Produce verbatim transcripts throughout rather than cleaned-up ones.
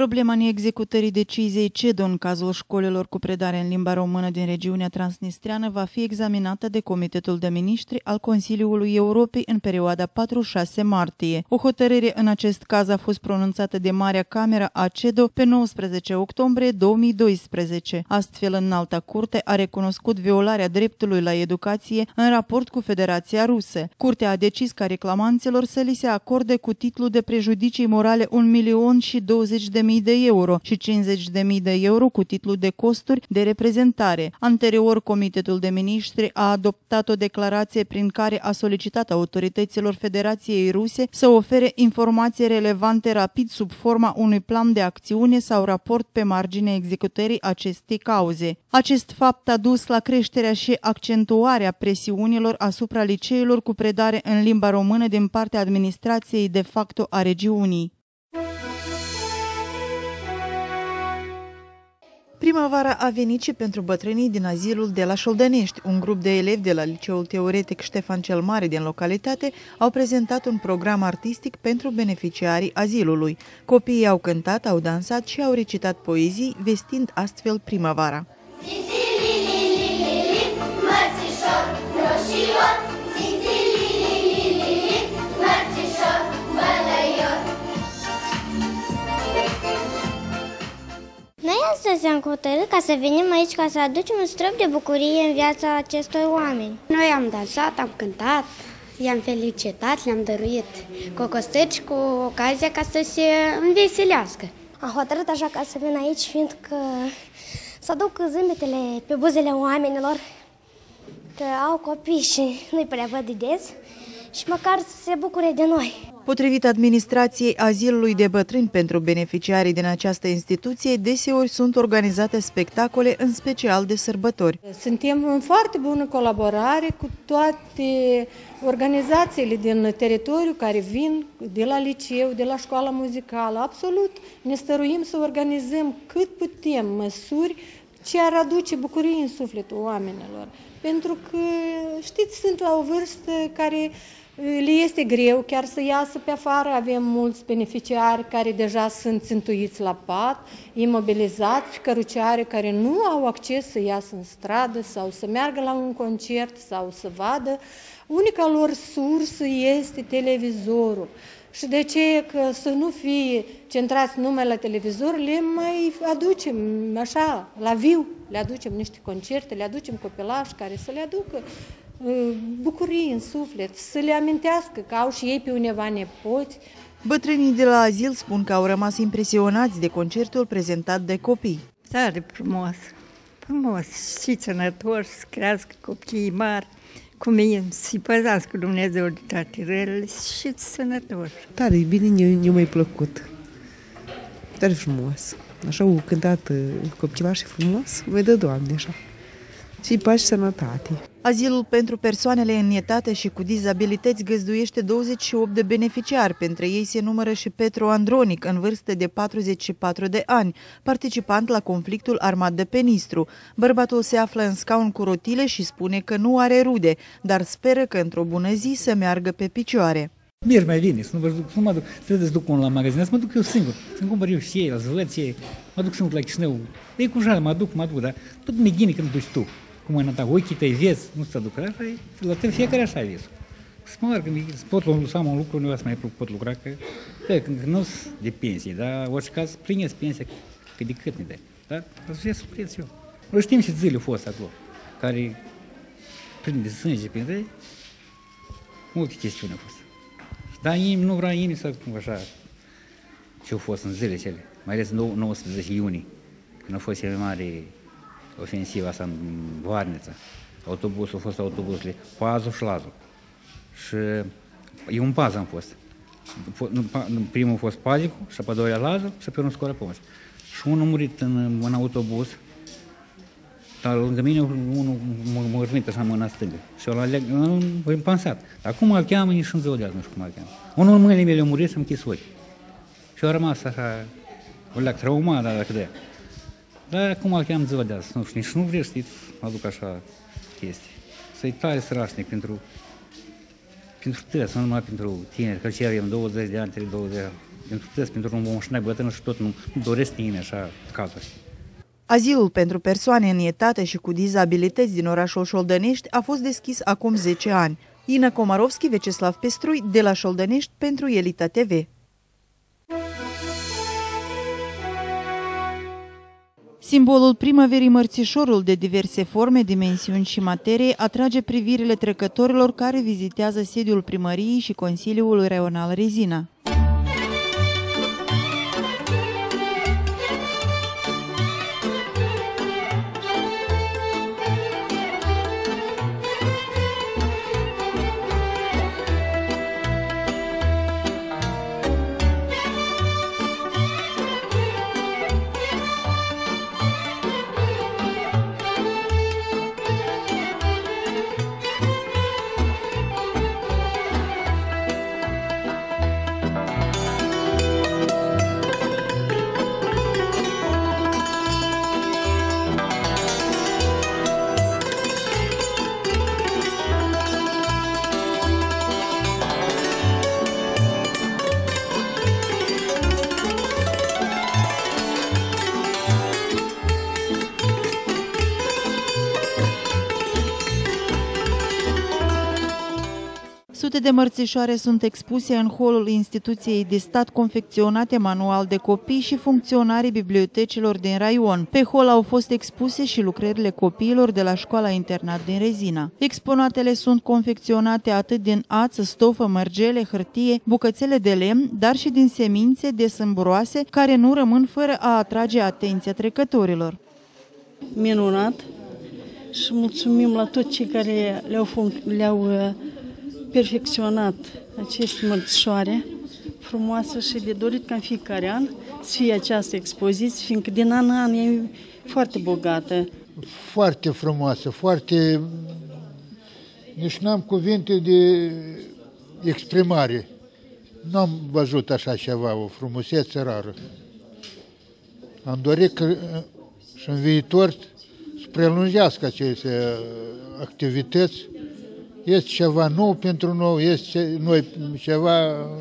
Problema neexecutării deciziei CEDO în cazul școlilor cu predare în limba română din regiunea transnistreană va fi examinată de Comitetul de Ministri al Consiliului Europei în perioada patru șase martie. O hotărâre în acest caz a fost pronunțată de Marea Cameră a CEDO pe nouăsprezece octombrie două mii doisprezece. Astfel, Înalta Curte a recunoscut violarea dreptului la educație în raport cu Federația Rusă. Curtea a decis ca reclamanților să li se acorde cu titlu de prejudicii morale un milion și douăzeci de mii de euro și cincizeci de mii de euro cu titlu de costuri de reprezentare. Anterior, Comitetul de Ministri a adoptat o declarație prin care a solicitat autorităților Federației Ruse să ofere informații relevante rapid sub forma unui plan de acțiune sau raport pe marginea executării acestei cauze. Acest fapt a dus la creșterea și accentuarea presiunilor asupra liceelor cu predare în limba română din partea administrației de facto a regiunii. Primăvara a venit și pentru bătrânii din azilul de la Șoldănești. Un grup de elevi de la Liceul Teoretic Ștefan cel Mare din localitate au prezentat un program artistic pentru beneficiarii azilului. Copiii au cântat, au dansat și au recitat poezii, vestind astfel primăvara. Noi astăzi am hotărât ca să venim aici ca să aducem un strop de bucurie în viața acestor oameni. Noi am dansat, am cântat, i-am felicitat, le-am dăruit cocostări cu ocazia ca să se înveselească. Am hotărât așa ca să vin aici, fiindcă să aduc zâmbetele pe buzele oamenilor, că au copii și nu-i prea văd de des și măcar să se bucure de noi. Potrivit administrației azilului de bătrâni pentru beneficiarii din această instituție, deseori sunt organizate spectacole, în special de sărbători. Suntem în foarte bună colaborare cu toate organizațiile din teritoriu care vin de la liceu, de la școala muzicală. Absolut ne stăruim să organizăm cât putem măsuri ce ar aduce bucurie în sufletul oamenilor. Pentru că, știți, sunt la o vârstă care le este greu chiar să iasă pe afară. Avem mulți beneficiari care deja sunt țintuiți la pat, imobilizați, căruciare care nu au acces să iasă în stradă sau să meargă la un concert sau să vadă. Unica lor sursă este televizorul. Și de ce că să nu fie centrați numai la televizor, le mai aducem așa, la viu, le aducem niște concerte, le aducem copilași care să le aducă bucurii în suflet, să le amintească că au și ei pe undeva nepoți. Bătrânii de la azil spun că au rămas impresionați de concertul prezentat de copii. Tare frumos, frumos și sănătos, să crească copiii mari, cum e, să-i păzească Dumnezeu de toate relele și sănătos. Tare, bine, ne-a mai plăcut. Tare frumos. Așa au cântat copilașii frumos, mai dă Doamne așa. Și pace și sănătate. Azilul pentru persoanele în etate și cu dizabilități găzduiește douăzeci și opt de beneficiari. Printre ei se numără și Petru Andronic, în vârstă de patruzeci și patru de ani, participant la conflictul armat de pe Nistru. Bărbatul se află în scaun cu rotile și spune că nu are rude, dar speră că într-o bună zi să meargă pe picioare. Merg mai bine, să nu, vă duc, să nu mă duc, trebuie să duc unul la magazin, să mă duc eu singur, să-mi cumpăr eu și ei, să văd ce ei, mă duc singur la Chișinău. E cu jale, mă duc, mă duc, dar tot mi-e ghine când duci tu. Cum ai ta, ochii tăi vezi, nu se duc, așa e, la tine fiecare așa e visul. Să mă arăt, să pot să am un lucru, nu să mai pot lucra, că, că, că nu sunt de pensie, dar în orice caz primesc pensia, că de cât ne dai, dar să fie supreț eu. Noi știm și zile au fost acolo, care prinde sânge printre ei, multe chestiuni au fost. Dar ei nu vrea nimeni să cum așa ce au fost în zilele cele, mai ales nouăsprezece iunie, când a fost cea mai mare ofensivă asta în Varnița. Autobusul, a fost autobuzele Pazul și Lazul. Și eu în Paz am fost. Primul a fost Pazicul, și pe doilea Lazul, și pe unul Scoară Pomoș. Și unul a murit în, în autobuz, dar lângă mine unul m-a urmit așa în mâna stângă. Și eu l-am împansat. Acum îl cheamă nici în ziua de azi, nu știu cum îl cheamă. Unul în mâinile mele a murit și am închis ochii. Și eu am rămas așa, o leac traumat, dar dacă de. Dar acum îl cheamă ziua de azi, nu știu, nici nu vreau, știți, mă aduc așa chestii. Să-i tare strașnic pentru, pentru tăi, să nu numai pentru tineri, că ce avem douăzeci de ani, douăzeci de ani. pentru tăți, pentru o mașină bătrână și tot nu, nu doresc nimeni așa cazuri. Azilul pentru persoane în etate și cu dizabilități din orașul Șoldănești a fost deschis acum zece ani. Ina Komarovski, Veceslav Pestrui, de la Șoldănești pentru Elita T V. Simbolul primăverii mărțișorul de diverse forme, dimensiuni și materie atrage privirile trecătorilor care vizitează sediul primăriei și Consiliul Regional Rezina. Sute de mărțișoare sunt expuse în holul instituției de stat, confecționate manual de copii și funcționarii bibliotecilor din raion. Pe hol au fost expuse și lucrările copiilor de la școala internat din Rezina. Exponatele sunt confecționate atât din ață, stofă, mărgele, hârtie, bucățele de lemn, dar și din semințe de sâmburoase care nu rămân fără a atrage atenția trecătorilor. Minunat și mulțumim la toți cei care le-au le-au perfecționat aceste mărțișoare frumoase și de dorit ca în fiecare an să fie această expoziție, fiindcă din an în an e foarte bogată. Foarte frumoasă, foarte... Nici n-am cuvinte de exprimare. N-am văzut așa ceva, o frumusețe rară. Am dorit că și în viitor să prelungească aceste activități. Este ceva nou pentru noi, este noi ceva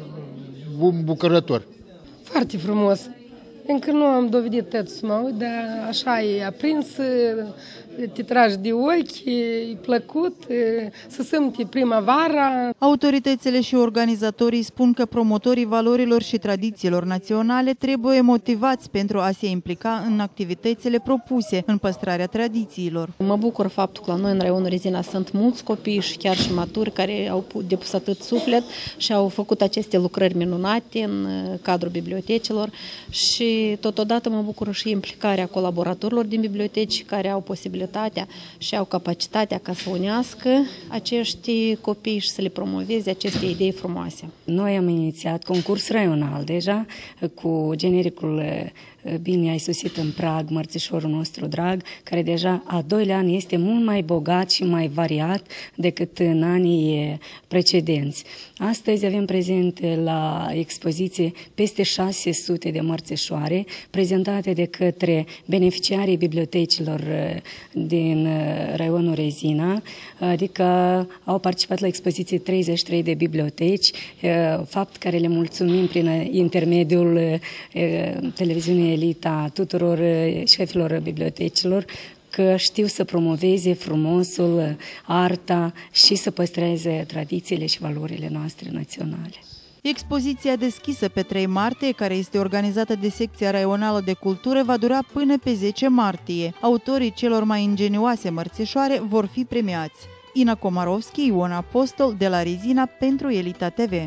bucurător. Foarte frumos. Încă nu am dovedit tot să mă uit, dar așa e aprins, te tragi de ochi, e plăcut, să simte primăvara. Autoritățile și organizatorii spun că promotorii valorilor și tradițiilor naționale trebuie motivați pentru a se implica în activitățile propuse în păstrarea tradițiilor. Mă bucur faptul că la noi în raionul Rezina sunt mulți copii și chiar și maturi care au depus atât suflet și au făcut aceste lucrări minunate în cadrul bibliotecilor și totodată mă bucur și implicarea colaboratorilor din biblioteci care au posibilitatea și au capacitatea ca să unească acești copii și să le promoveze aceste idei frumoase. Noi am inițiat concurs raional deja cu genericul Bine ai sosit în prag, mărțișorul nostru drag, care deja a doilea an este mult mai bogat și mai variat decât în anii precedenți. Astăzi avem prezente la expoziție peste șase sute de mărțișoare prezentate de către beneficiarii bibliotecilor din raionul Rezina, adică au participat la expoziție treizeci și trei de biblioteci, fapt care le mulțumim prin intermediul televiziunii Elita tuturor șefilor bibliotecilor că știu să promoveze frumosul, arta și să păstreze tradițiile și valorile noastre naționale. Expoziția deschisă pe trei martie, care este organizată de Secția Raională de Cultură, va dura până pe zece martie. Autorii celor mai ingenioase mărțișoare vor fi premiați. Ina Komarovski, Ion Apostol, de la Rezina pentru Elita T V.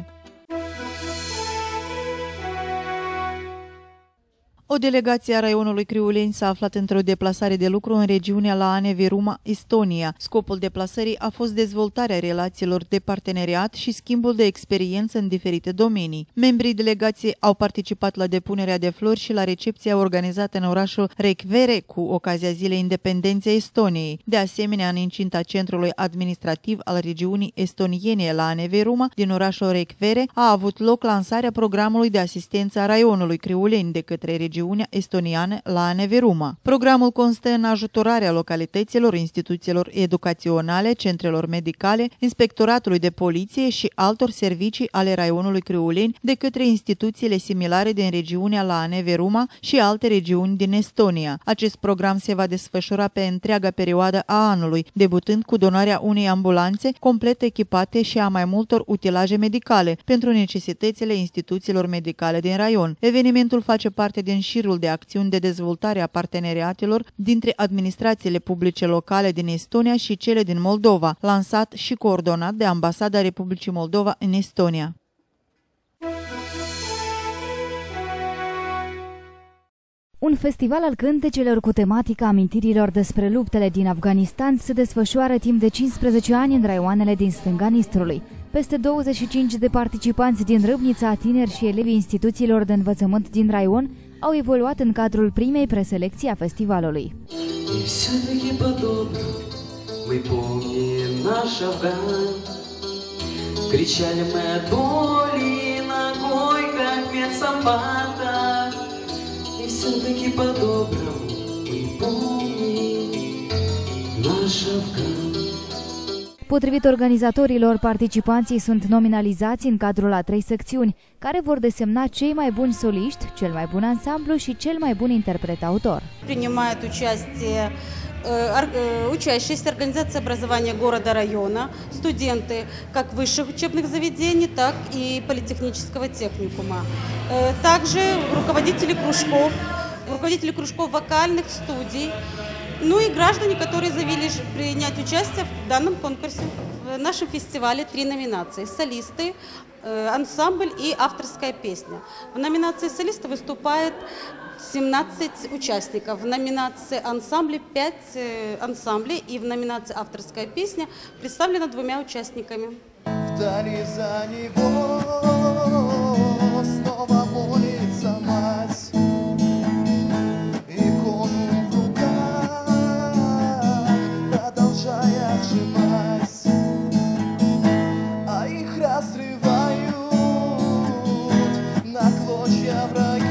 O delegație a raionului Criuleni s-a aflat într-o deplasare de lucru în regiunea la Aneviruma, Estonia. Scopul deplasării a fost dezvoltarea relațiilor de parteneriat și schimbul de experiență în diferite domenii. Membrii delegației au participat la depunerea de flori și la recepția organizată în orașul Reykjavik cu ocazia Zilei Independenței Estoniei. De asemenea, în incinta centrului administrativ al regiunii estoniene la Aneviruma din orașul Reykjavik a avut loc lansarea programului de asistență a raionului Criuleni de către regiunea regiunea estoniană Lääne-Virumaa. Programul constă în ajutorarea localităților, instituțiilor educaționale, centrelor medicale, inspectoratului de poliție și altor servicii ale raionului Criuleni de către instituțiile similare din regiunea Lääne-Virumaa și alte regiuni din Estonia. Acest program se va desfășura pe întreaga perioadă a anului, debutând cu donarea unei ambulanțe complet echipate și a mai multor utilaje medicale pentru necesitățile instituțiilor medicale din raion. Evenimentul face parte din șirul de acțiuni de dezvoltare a parteneriatelor dintre administrațiile publice locale din Estonia și cele din Moldova, lansat și coordonat de Ambasada Republicii Moldova în Estonia. Un festival al cântecelor cu tematica amintirilor despre luptele din Afganistan se desfășoară timp de cincisprezece ani în raioanele din stânga Nistrului. Peste douăzeci și cinci de participanți din Râbnița, tineri și elevii instituțiilor de învățământ din raion au evoluat în cadrul primei preselecții a festivalului. Все-таки по-доброму мы помним наш Афган. Potrivit organizatorilor, participanții sunt nominalizați în cadrul a trei secțiuni, care vor desemna cei mai buni soliști, cel mai bun ansamblu și cel mai bun interpret-autor. Принимают участие учащиеся организации образования города-района, студенты как высших учебных заведений, так и политехнического техникума. Также руководители кружков, руководители кружков вокальных студий, ну и граждане, которые заявили принять участие в данном конкурсе. В нашем фестивале три номинации: солисты, ансамбль и авторская песня. В номинации солиста выступает семнадцать участников, в номинации ансамбля пять ансамблей и в номинации авторская песня представлена двумя участниками. Вдали за него снова молится мать, икону в руках продолжая сжимать, а их разрывают на клочья враги.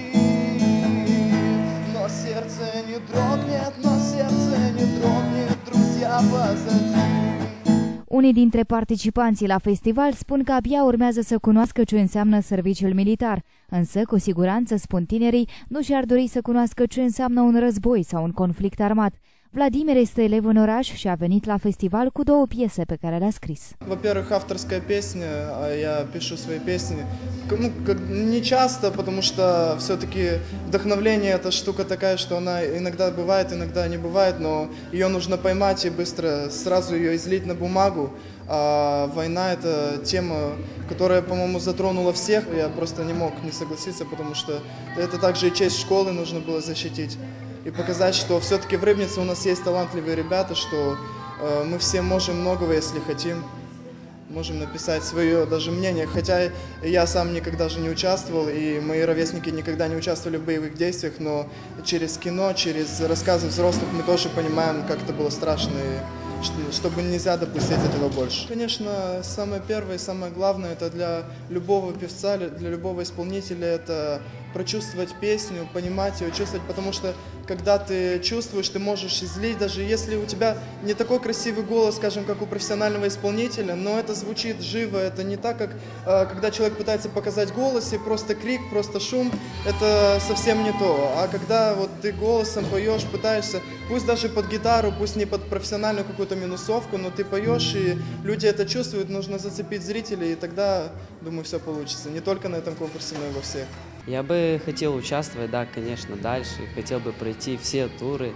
Сердце не дрогнет, но сердце не дрогнет, друзья позади. Unii dintre participanții la festival spun că abia urmează să cunoască ce înseamnă serviciul militar, însă, cu siguranță, spun tinerii, nu și-ar dori să cunoască ce înseamnă un război sau un conflict armat. Vladimir este elev în oraș și a venit la festival cu două piese pe care le-a scris. Во-первых, авторская песня, я пишу свои песни, ну, не часто, потому что все-таки вдохновление это штука такая, что она иногда бывает, иногда не бывает, но ее нужно поймать и быстро сразу ее излить на бумагу. А война это тема, которая, по-моему, затронула всех. Я просто не мог не согласиться, потому что это также и честь школы нужно было защитить. И показать, что все-таки в Рыбнице у нас есть талантливые ребята, что э, мы все можем многого, если хотим, можем написать свое даже мнение. Хотя я сам никогда же не участвовал, и мои ровесники никогда не участвовали в боевых действиях, но через кино, через рассказы взрослых мы тоже понимаем, как это было страшно, и чтобы нельзя допустить этого больше. Конечно, самое первое и самое главное, это для любого певца, для любого исполнителя, это прочувствовать песню, понимать ее, чувствовать, потому что когда ты чувствуешь, ты можешь излить, даже если у тебя не такой красивый голос, скажем, как у профессионального исполнителя, но это звучит живо, это не так, как э, когда человек пытается показать голос и просто крик, просто шум, это совсем не то. А когда вот ты голосом поешь, пытаешься, пусть даже под гитару, пусть не под профессиональную какую-то минусовку, но ты поешь, и люди это чувствуют, нужно зацепить зрителей, и тогда, думаю, все получится. Не только на этом конкурсе, но и во всех. Я бы хотел участвовать, да, конечно, дальше. Хотел бы пройти все туры.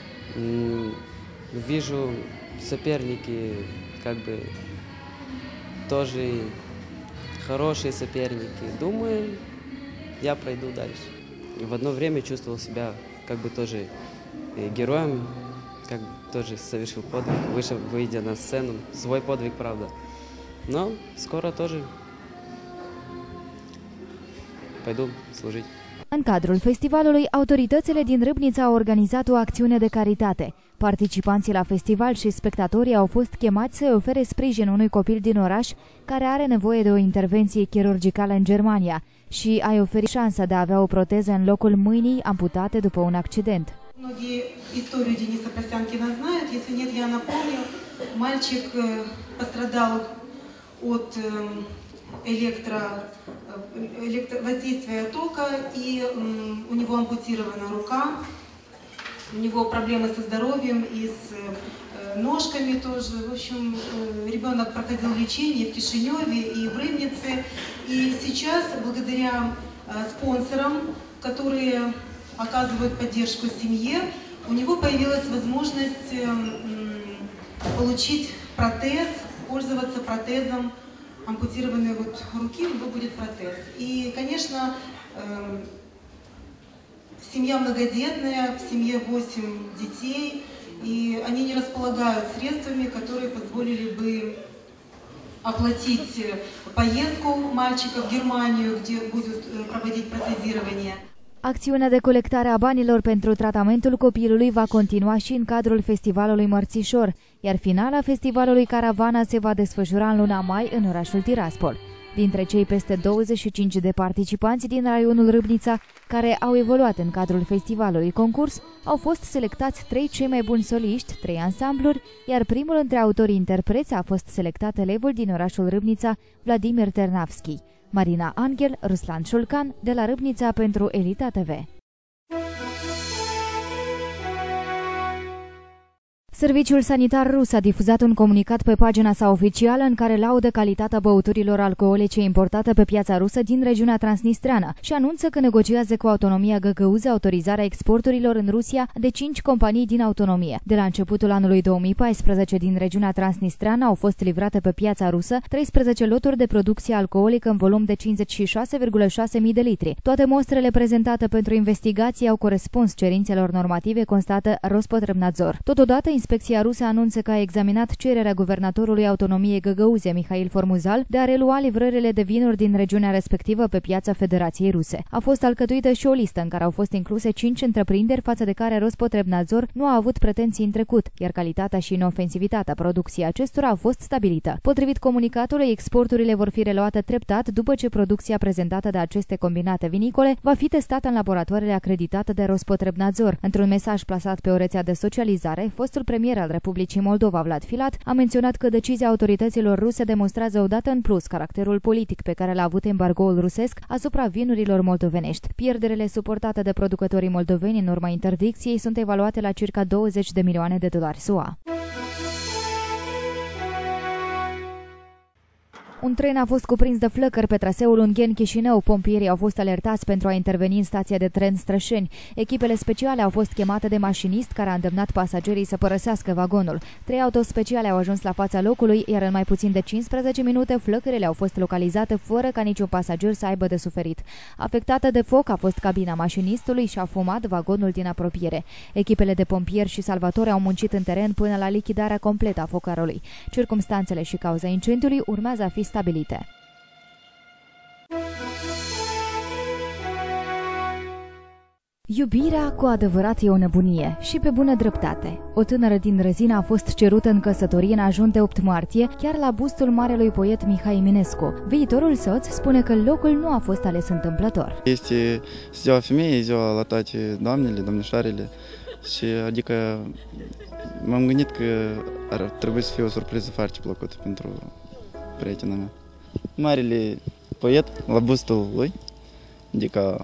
Вижу, соперники как бы тоже хорошие соперники. Думаю, я пройду дальше. И в одно время чувствовал себя как бы тоже героем, как бы тоже совершил подвиг, вышел, выйдя на сцену. Свой подвиг, правда. Но скоро тоже пойду служить. În cadrul festivalului, autoritățile din Râbnița au organizat o acțiune de caritate. Participanții la festival și spectatorii au fost chemați să ofere sprijin unui copil din oraș care are nevoie de o intervenție chirurgicală în Germania și a-i oferi șansa de a avea o proteză în locul mâinii amputate după un accident. Многие историю Дениса Костянкина знают, если нет, я напомню. Мальчик пострадал от электро, электро, воздействия тока, и у него ампутирована рука, у него проблемы со здоровьем и с ножками тоже. В общем, ребенок проходил лечение в Кишиневе и в Рыбнице, и сейчас, благодаря спонсорам, которые оказывают поддержку семье, у него появилась возможность получить протез, пользоваться протезом ампутированной вот руки, у него будет протез. И, конечно, семья многодетная, в семье восемь детей, и они не располагают средствами, которые позволили бы оплатить поездку мальчика в Германию, где будут проводить протезирование. Acțiunea de colectare a banilor pentru tratamentul copilului va continua și în cadrul festivalului Mărțișor, iar finala festivalului Caravana se va desfășura în luna mai în orașul Tiraspol. Dintre cei peste douăzeci și cinci de participanți din raionul Râbnița care au evoluat în cadrul festivalului concurs, au fost selectați trei cei mai buni soliști, trei ansambluri, iar primul între autorii interpreți a fost selectat elevul din orașul Râbnița, Vladimir Ternavski. Marina Angel, Ruslan Șulcan, de la Râbnița pentru Elita T V. Serviciul sanitar rus a difuzat un comunicat pe pagina sa oficială în care laudă calitatea băuturilor alcoolice importate pe piața rusă din regiunea transnistreană și anunță că negociază cu autonomia găgăuză autorizarea exporturilor în Rusia de cinci companii din autonomie. De la începutul anului două mii paisprezece din regiunea transnistreană au fost livrate pe piața rusă treisprezece loturi de producție alcoolică în volum de cincizeci și șase virgulă șase mii de litri. Toate mostrele prezentate pentru investigații au corespuns cerințelor normative, constată Rospotrebnadzor. Totodată, Inspecția rusă anunță că a examinat cererea guvernatorului autonomiei Găgăuze, Mihail Formuzal, de a relua livrările de vinuri din regiunea respectivă pe piața Federației Ruse. A fost alcătuită și o listă în care au fost incluse cinci întreprinderi față de care Rospotrebnadzor nu a avut pretenții în trecut, iar calitatea și inofensivitatea producției acestora a fost stabilită. Potrivit comunicatului, exporturile vor fi reluate treptat după ce producția prezentată de aceste combinate vinicole va fi testată în laboratoarele acreditate de Rospotrebnadzor. Într-un mesaj plasat pe o rețea de socializare, fostul premier al Republicii Moldova, Vlad Filat, a menționat că decizia autorităților ruse demonstrează odată în plus caracterul politic pe care l-a avut embargoul rusesc asupra vinurilor moldovenești. Pierderile suportate de producătorii moldoveni în urma interdicției sunt evaluate la circa douăzeci de milioane de dolari S U A. Un tren a fost cuprins de flăcări pe traseul Ungheni-Chișinău. Pompierii au fost alertați pentru a interveni în stația de tren Strășeni. Echipele speciale au fost chemate de mașinist care a îndemnat pasagerii să părăsească vagonul. Trei autospeciale au ajuns la fața locului, iar în mai puțin de cincisprezece minute flăcările au fost localizate fără ca niciun pasager să aibă de suferit. Afectată de foc a fost cabina mașinistului și a fumat vagonul din apropiere. Echipele de pompieri și salvatori au muncit în teren până la lichidarea completă a focarului. Circumstanțele și cauza incendiului urmează a fi stabilite. Iubirea cu adevărat e o nebunie și pe bună dreptate. O tânără din Rezina a fost cerută în căsătorie în ajun de opt martie, chiar la bustul marelui poet Mihai Eminescu. Viitorul soț spune că locul nu a fost ales întâmplător. Este ziua femeii, ziua la toate doamnele, domnișoarele, și adică m-am gândit că ar trebui să fie o surpriză foarte plăcută pentru prietena mea. Marele poet, la bustul lui, adică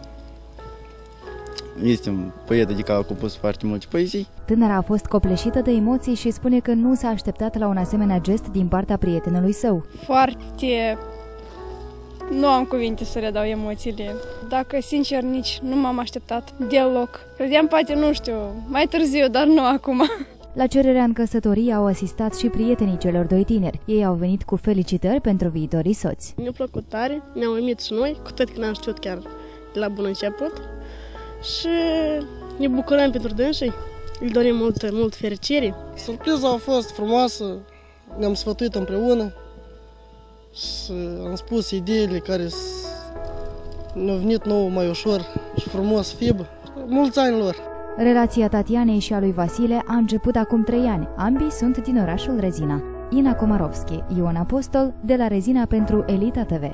este un poet, adică a compus foarte multe poezii. Tânăra a fost copleșită de emoții și spune că nu s-a așteptat la un asemenea gest din partea prietenului său. Foarte... Nu am cuvinte să redau emoțiile. Dacă, sincer, nici nu m-am așteptat deloc. Credeam, poate, nu știu, mai târziu, dar nu acum. La cererea în căsătorie au asistat și prietenii celor doi tineri. Ei au venit cu felicitări pentru viitorii soți. Mi-a plăcut tare, ne-au uimit și noi, cu tot că n-am știut chiar de la bun început. Și ne bucurăm pentru dânsii, îi dorim mult, mult fericire. Surpriza a fost frumoasă, ne-am sfătuit împreună și am spus ideile care ne-a venit nou mai ușor și frumos fib. Mulți ani lor! Relația Tatianei și a lui Vasile a început acum trei ani. Ambii sunt din orașul Rezina. Ina Komarovski, Ion Apostol, de la Rezina pentru Elita T V.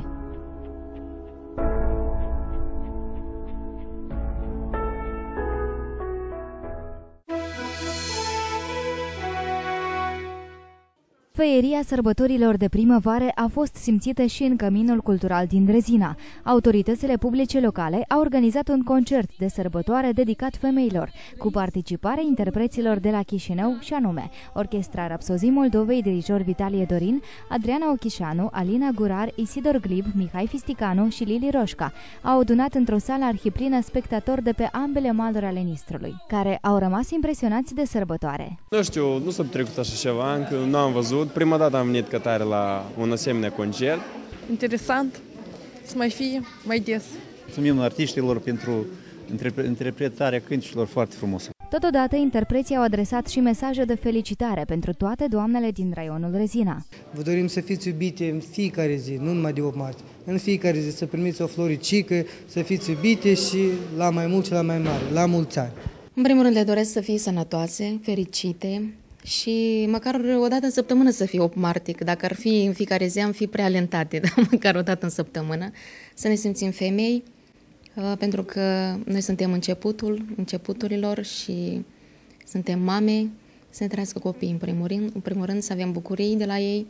Feieria sărbătorilor de primăvară a fost simțită și în Căminul Cultural din Rezina. Autoritățile publice locale au organizat un concert de sărbătoare dedicat femeilor, cu participarea interpreților de la Chișinău și anume Orchestra Rapsozii Moldovei, dirijor Vitalie Dorin, Adriana Ochișanu, Alina Gurar, Isidor Glib, Mihai Fisticanu și Lili Roșca. Au adunat într-o sală arhiplină spectatori de pe ambele maluri ale Nistrului, care au rămas impresionați de sărbătoare. Nu știu, nu s-a petrecut așa ceva, încă nu am văzut. Prima dată am venit cătare la un asemenea concert. Interesant să mai fie mai des. Mulțumim artiștilor pentru interpretarea cântecilor foarte frumoasă. Totodată, interpreții au adresat și mesaje de felicitare pentru toate doamnele din raionul Rezina. Vă dorim să fiți iubite în fiecare zi, nu numai de opt martie. În fiecare zi să primiți o floricică, să fiți iubite și la mai mult și la mai mare, la mulți ani. În primul rând le doresc să fie sănătoase, fericite și măcar o dată în săptămână să fie opt martie, că dacă ar fi în fiecare zi am fi prea alentate, dar măcar o dată în săptămână, să ne simțim femei, pentru că noi suntem începutul începuturilor și suntem mame, să ne trăiască copiii în primul rând, în primul rând să avem bucurii de la ei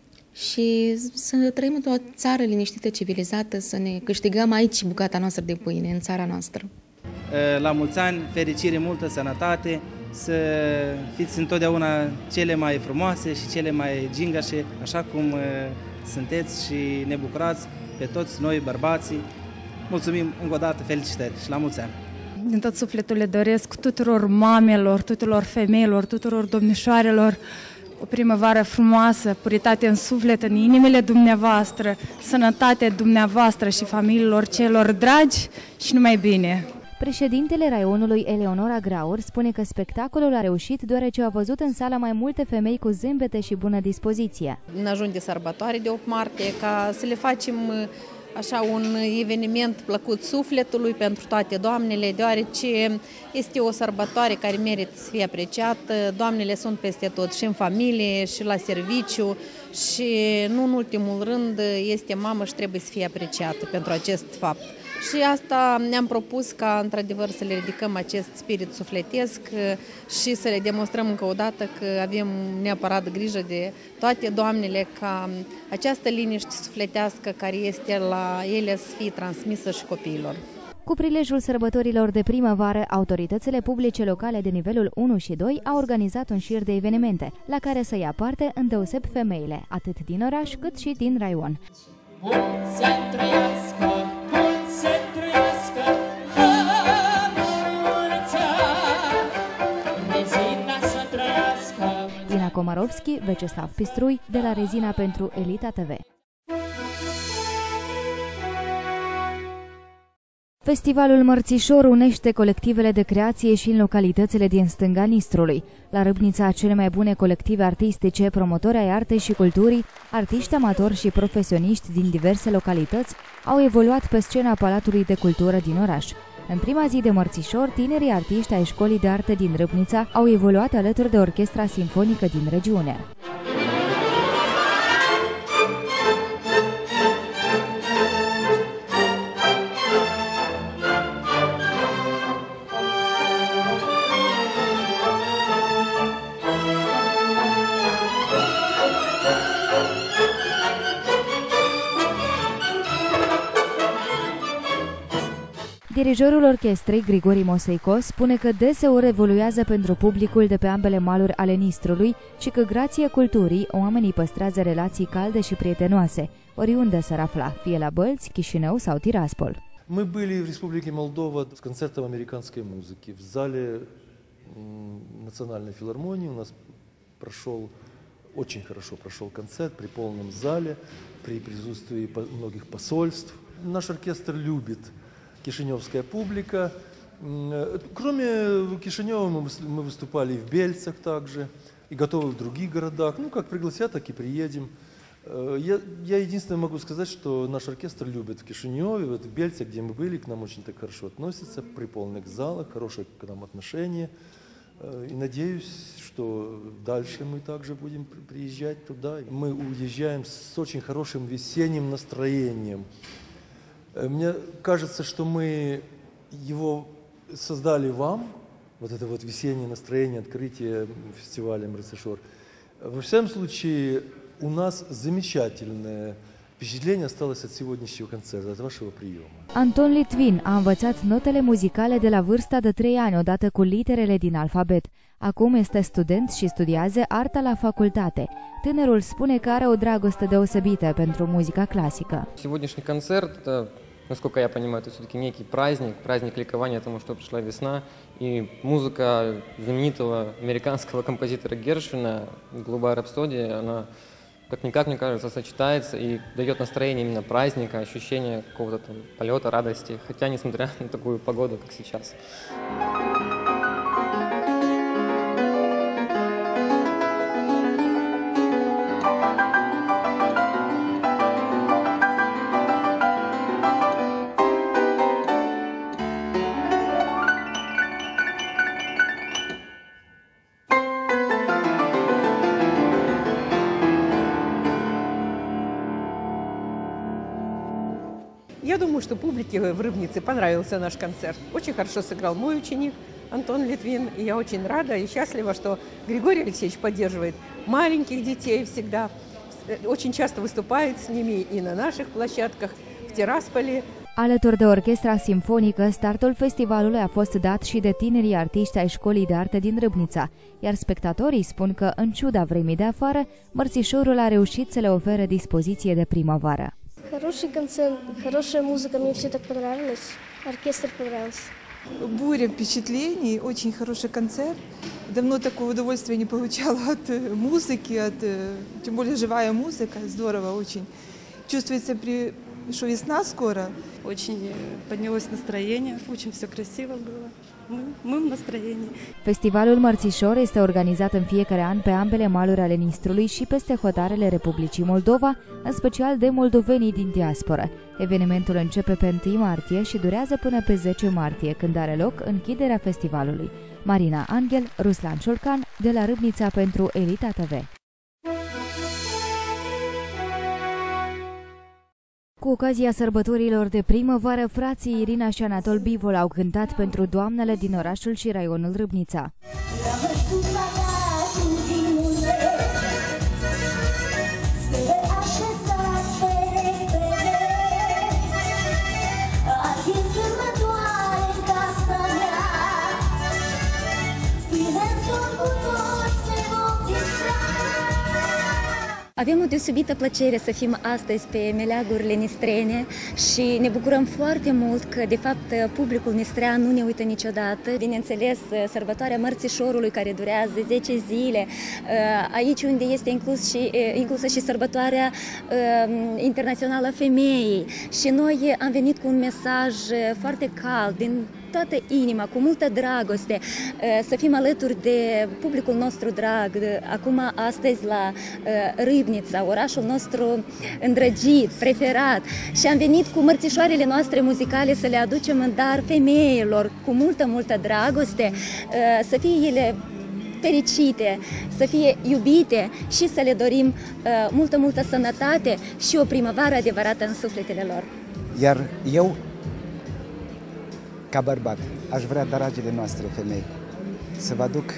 și să trăim într-o țară liniștită, civilizată, să ne câștigăm aici bucata noastră de pâine, în țara noastră. La mulți ani, fericire, multă sănătate, să fiți întotdeauna cele mai frumoase și cele mai gingașe, așa cum sunteți și ne bucurați pe toți noi, bărbații. Mulțumim încă o dată, felicitări și la mulți ani! Din tot sufletul le doresc tuturor mamelor, tuturor femeilor, tuturor domnișoarelor o primăvară frumoasă, puritate în suflet, în inimile dumneavoastră, sănătate dumneavoastră și familiilor celor dragi și numai bine! Președintele raionului Eleonora Graur spune că spectacolul a reușit deoarece a văzut în sală mai multe femei cu zâmbete și bună dispoziție. În ajun de sărbătoare de opt martie, ca să le facem așa un eveniment plăcut sufletului pentru toate doamnele, deoarece este o sărbătoare care merită să fie apreciată. Doamnele sunt peste tot, și în familie, și la serviciu, și nu în ultimul rând este mamă și trebuie să fie apreciată pentru acest fapt. Și asta ne-am propus ca într-adevăr să le ridicăm acest spirit sufletesc și să le demonstrăm încă o dată că avem neapărat grijă de toate doamnele, ca această liniște sufletească care este la ele să fie transmisă și copiilor. Cu prilejul sărbătorilor de primăvară, autoritățile publice locale de nivelul unu și doi au organizat un șir de evenimente, la care să ia parte îndeoseb femeile, atât din oraș cât și din raion. Ina Komarovski, Veceslav Pistrui, de la Rezina pentru Elita T V. Festivalul Mărțișor unește colectivele de creație și în localitățile din stânga Nistrului. La Râbnița, cele mai bune colective artistice, promotori ai artei și culturii, artiști amatori și profesioniști din diverse localități au evoluat pe scena Palatului de Cultură din oraș. În prima zi de Mărțișor, tinerii artiști ai Școlii de Artă din Râbnița au evoluat alături de Orchestra Simfonică din regiune. Dirijorul orchestrei, Grigori Moseico, spune că deseori evoluează pentru publicul de pe ambele maluri ale Nistrului și că, grație culturii, oamenii păstrează relații calde și prietenoase, oriunde s-ar afla, fie la Bălți, Chișinău sau Tiraspol. Мы были в Республике Молдова с концертом американской музыки. В зале Национальной филармонии у нас прошел, очень хорошо прошел концерт при полном зале, при присутствии многих посольств. Наш оркестр любит кишиневская публика. Кроме Кишинева мы выступали и в Бельцах также, и готовы в других городах. Ну, как пригласят, так и приедем. Я, я единственное могу сказать, что наш оркестр любит в Кишиневе, вот в Бельце, где мы были, к нам очень так хорошо относятся, при полных залах, хорошее к нам отношение. И надеюсь, что дальше мы также будем приезжать туда. Мы уезжаем с очень хорошим весенним настроением. Мне кажется, что мы его создали вам, вот это вот весеннее настроение, открытие фестиваля «Мерцишор». Во всяком случае, у нас замечательное впечатление осталось от сегодняшнего концерта, от вашего приема. Anton Litvin a învățat notele muzicale de la vârsta de trei ani, odată cu literele din alfabet. Acum este student și studiază arta la facultate. Tânărul spune că are o dragoste deosebită pentru muzica clasică. Сегодняшний концерт, это, насколько я понимаю, это все-таки некий праздник, праздник ликования тому, что пришла весна. И музыка знаменитого американского композитора Гершвина, «Голубая рапсодия», она как-никак, мне кажется, сочетается и дает настроение именно праздника, ощущение какого-то там полета, радости, хотя несмотря на такую погоду, как сейчас. Я думаю, что публике в Рыбнице понравился наш концерт. Очень хорошо сыграл мой ученик Антон Литвин. И я очень рада и счастлива, что Григорий Алексеевич поддерживает маленьких детей всегда. Очень часто выступает с ними и на наших площадках в Тирасполе. Alături de orchestra simfonică, startul festivalului a fost dat și de tinerii artiști ai Școlii de Artă din Râbnița, iar spectatorii spun că, în ciuda vremii de afară, Mărțișorul a reușit să le ofere dispoziție de primăvară. Хороший концерт, хорошая музыка, мне все так понравилось, оркестр понравился. Буря впечатлений, очень хороший концерт. Давно такого удовольствия не получала от музыки, от, тем более живая музыка, здорово очень. Чувствуется, при, что весна скоро. Очень поднялось настроение, очень все красиво было. Мы, мы в настроении. Festivalul Mărțișor este organizat în fiecare an pe ambele maluri ale Nistrului și peste hotarele Republicii Moldova, în special de moldovenii din diasporă. Evenimentul începe pe întâi martie și durează până pe zece martie, când are loc închiderea festivalului. Marina Angel, Ruslan Ciolcan, de la Râbnița pentru Elita T V. Cu ocazia sărbătorilor de primăvară, frații Irina și Anatol Bivol au cântat pentru doamnele din orașul și raionul Râbnița. Avem o deosebită plăcere să fim astăzi pe meleagurile nistrene și ne bucurăm foarte mult că, de fapt, publicul nistrean nu ne uită niciodată. Bineînțeles, sărbătoarea Mărțișorului, care durează zece zile, aici unde este inclus și, inclusă și sărbătoarea internațională a femeii. Și noi am venit cu un mesaj foarte cald, din toată inima, cu multă dragoste, să fim alături de publicul nostru drag, acum astăzi la Râbnița, orașul nostru îndrăgit, preferat, și am venit cu mărțișoarele noastre muzicale să le aducem în dar femeilor cu multă, multă dragoste, să fie ele fericite, să fie iubite și să le dorim multă, multă sănătate și o primăvară adevărată în sufletele lor. Iar eu, ca bărbat, aș vrea, dragile noastre femei, să vă aduc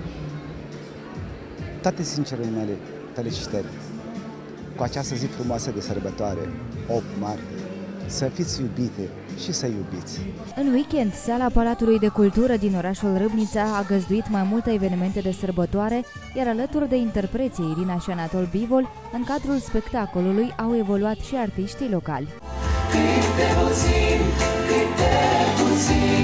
toate sincerele mele felicitări cu această zi frumoasă de sărbătoare, opt martie, să fiți iubite și să iubiți. În weekend, sala Palatului de Cultură din orașul Râbnița a găzduit mai multe evenimente de sărbătoare, iar alături de interpreții Irina și Anatol Bivol, în cadrul spectacolului au evoluat și artiștii locali. Câte puțin, câte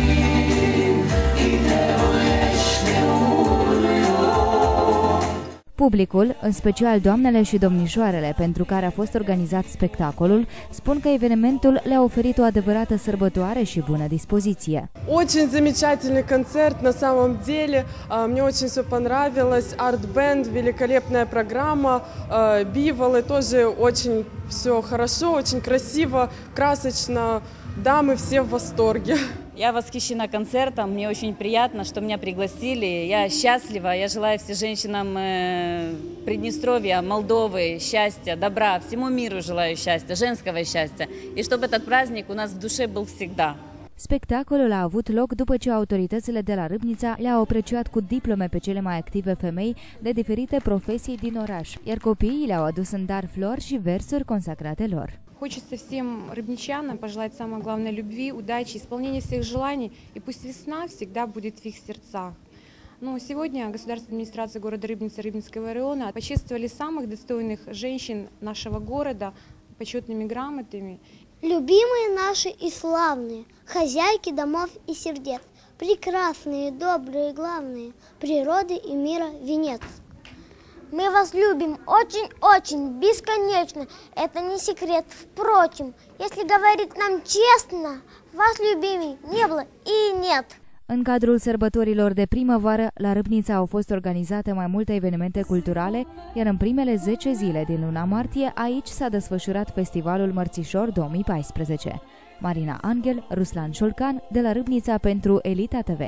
puțin, îi dăruiește unui om. Publicul, în special doamnele și domnișoarele pentru care a fost organizat spectacolul, spun că evenimentul le-a oferit o adevărată sărbătoare și bună dispoziție. Очень замечательный концерт, на самом деле. Мне очень все понравилось. Арт-бенд, великолепная программа. Биволы тоже очень все хорошо, очень красиво, красочно. Да, мы все в восторге. Я восхищена концертом, мне очень приятно, что меня пригласили. Я счастлива, я желаю всем женщинам Приднестровья, Молдовы счастья, добра, всему миру желаю счастья, женского счастья. И чтобы этот праздник у нас в душе был всегда. Spectacolul a avut loc după ce autoritățile de la Râbnița le-au apreciat cu diplome pe cele mai active femei de diferite profesii din oraș, iar copiii le-au adus în dar flori și versuri consacrate lor. Хочется всем рыбничанам пожелать самое главное любви, удачи, исполнения всех желаний, и пусть весна всегда будет в их сердцах. Но сегодня Государственная администрация города Рыбница, Рыбинского района почествовали самых достойных женщин нашего города почетными грамотами. Любимые наши и славные, хозяйки домов и сердец, прекрасные, добрые, главные, природы и мира венец. Мы вас любим очень-очень, бесконечно, это не секрет. Впрочем, если говорить нам честно, вас любимей не было и нет. În cadrul sărbătorilor de primăvară, la Râbnița au fost organizate mai multe evenimente culturale, iar în primele zece zile din luna martie, aici s-a desfășurat Festivalul Mărțișor două mii paisprezece. Marina Angel, Ruslan Șolcan, de la Râbnița pentru Elita T V.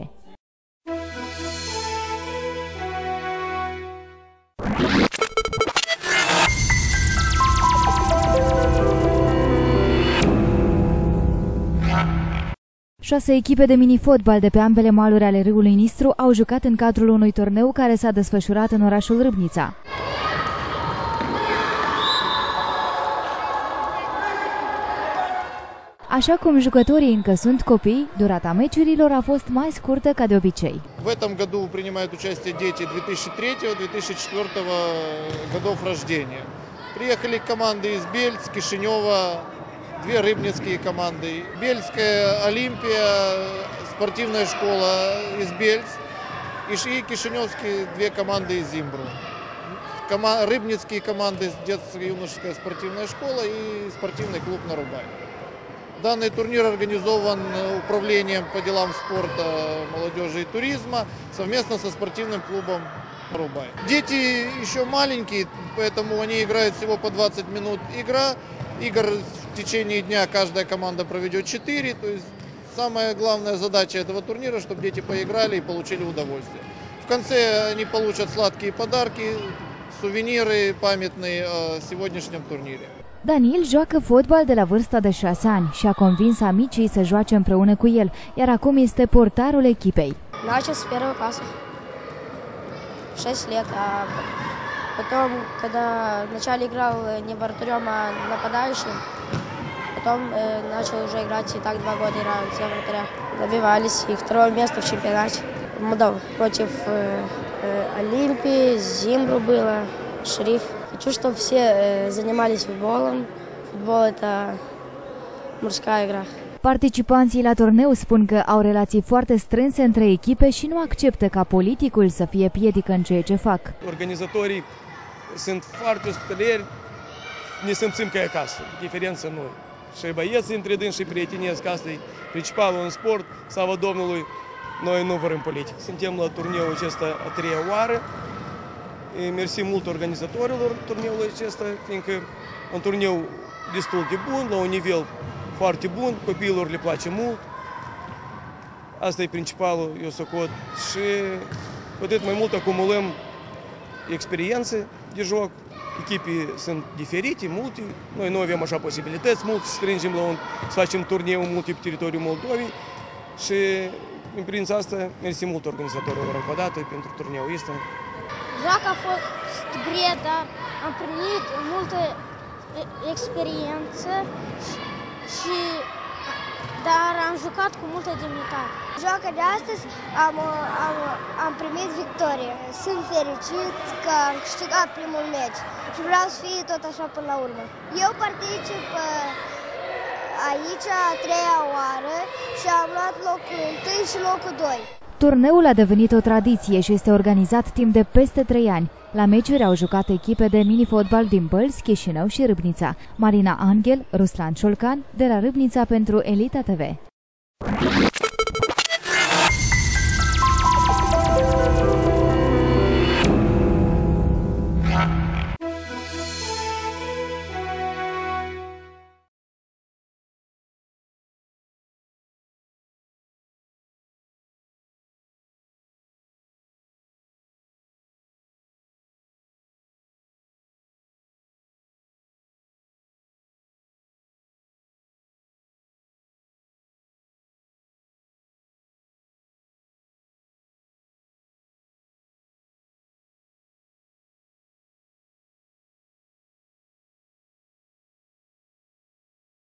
Șase echipe de mini-fotbal de pe ambele maluri ale râului Nistru au jucat în cadrul unui turneu care s-a desfășurat în orașul Râbnița. Așa cum jucătorii încă sunt copii, durata meciurilor a fost mai scurtă ca de obicei. В этом году принимают участие дети две тысячи третьего — две тысячи четвёртого годов рождения. Приехали команды из Бельц, Кишинева, две рыбницкие команды. Бельская Олимпия, спортивная школа из Бельц, и Кишиневские две команды из Имбру. Кома рыбницкие команды, детско-юношеская спортивная школа и спортивный клуб «Нарубай». Данный турнир организован управлением по делам спорта, молодежи и туризма совместно со спортивным клубом «Нарубай». Дети еще маленькие, поэтому они играют всего по двадцать минут игра. Игр в течение дня каждая команда проведет четыре. То есть самая главная задача этого турнира, чтобы дети поиграли и получили удовольствие. В конце они получат сладкие подарки, сувениры памятные о сегодняшнем турнире. Daniel joacă fotbal de la vârsta de șase ani și a convins amicii să joace împreună cu el, iar acum este portarul echipei. Начал с первого класса, в шесть лет, а потом, когда вначале играл не вратарем, а нападающим, потом э, начал уже играть, и так два года играю за вратаря. Добивались, и второе место в чемпионате Молдовы против э, э, Олимпии, Зимбру было, Шериф. Хочу, чтобы все э, занимались футболом. Футбол – это мужская игра. Participanții la turneu spun că au relații foarte strânse între echipe și nu acceptă ca politicul să fie piedică în ceea ce fac. Organizatorii sunt foarte ospitalieri, ne simțim ca acasă, diferența noi. Și băieții între dâns și prietenesc, asta e principalul în sport, slavă Domnului, noi nu vrem politică. Suntem la turneul acesta a treia oară. Mersi mult organizatorilor turneului acesta, fiindcă un turneu destul de bun, la un nivel foarte bun, copiilor le place mult. Asta e principalul, eu socot, și cu atât mai mult acumulăm experiențe de joc. Echipii sunt diferite, multe, noi nu avem așa posibilități, mulți strângem la un, să facem turneu multe pe teritoriul Moldovei și în privința asta mersi mult organizatorilor încă o dată pentru turneul ăsta. Joaca a fost grea, dar am primit multă experiență și dar am jucat cu multă demnitate. Joaca de astăzi am, am, am primit victorie. Sunt fericit că am câștigat primul meci și vreau să fie tot așa până la urmă. Eu particip aici a treia oară și am luat locul întâi și locul doi. Turneul a devenit o tradiție și este organizat timp de peste trei ani. La meciuri au jucat echipe de mini-fotbal din Bălți, Chișinău și Râbnița. Marina Angel, Ruslan Ciolcan, de la Râbnița pentru Elita T V.